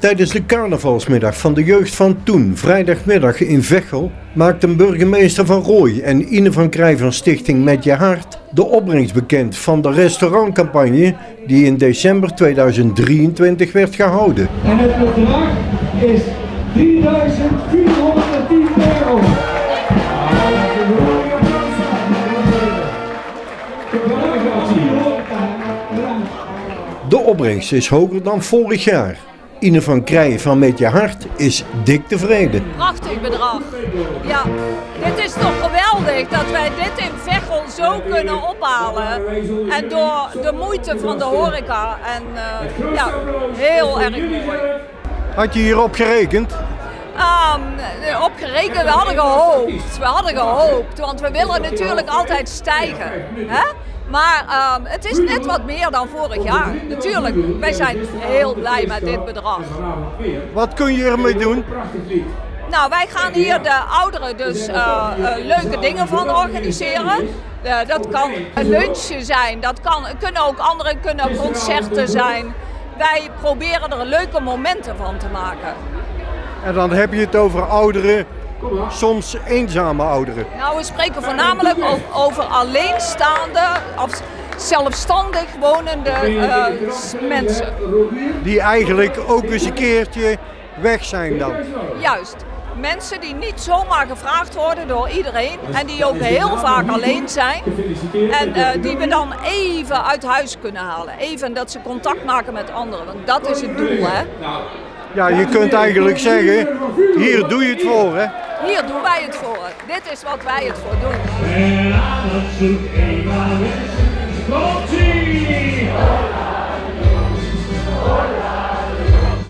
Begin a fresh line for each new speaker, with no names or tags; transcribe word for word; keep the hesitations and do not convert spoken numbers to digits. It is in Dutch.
Tijdens de carnavalsmiddag van de jeugd van toen, vrijdagmiddag in Veghel, maakten burgemeester Van Rooij en Ine van Krij van Stichting Met Je Hart de opbrengst bekend van de restaurantcampagne die in december tweeduizend drieëntwintig werd gehouden.
En het bedrag is drieduizend vierhonderdtien euro.
De opbrengst is hoger dan vorig jaar. Ine van Krij van Met Je Hart is dik tevreden.
Prachtig bedrag. Ja, dit is toch geweldig dat wij dit in Veghel zo kunnen ophalen. En door de moeite van de horeca. En uh, ja, heel erg mooi.
Had je hierop gerekend?
Um, op gerekend, we hadden gehoopt. We hadden gehoopt, want we willen natuurlijk altijd stijgen. Hè? Maar um, het is net wat meer dan vorig jaar. Natuurlijk, wij zijn heel blij met dit bedrag.
Wat kun je ermee doen?
Nou, wij gaan hier de ouderen dus uh, uh, leuke dingen van organiseren. Uh, dat kan een lunchje zijn, dat kan, kunnen ook andere kunnen concerten zijn. Wij proberen er leuke momenten van te maken.
En dan heb je het over ouderen, soms eenzame ouderen.
Nou, we spreken voornamelijk ook over alleenstaande of zelfstandig wonende uh, mensen.
Die eigenlijk ook eens een keertje weg zijn dan.
Juist. Mensen die niet zomaar gevraagd worden door iedereen en die ook heel vaak alleen zijn. En uh, die we dan even uit huis kunnen halen. Even dat ze contact maken met anderen. Want dat is het doel, hè.
Ja, je kunt eigenlijk zeggen, hier doe je het voor, hè?
Hier doen wij het voor. Dit is wat wij het voor doen.